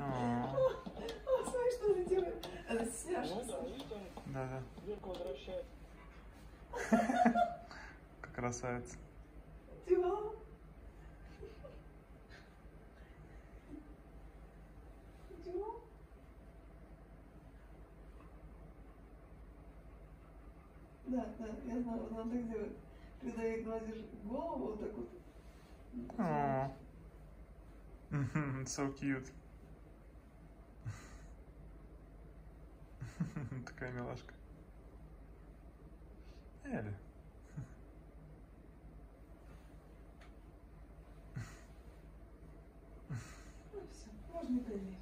Смотри, что она делает. Она стяжется. Да. Как красавица. Дела. Дела. Да, я знаю, вот она так делает. Когда ей гладишь голову, вот так вот. So cute. Такая милашка. Элли. Ну все, можно и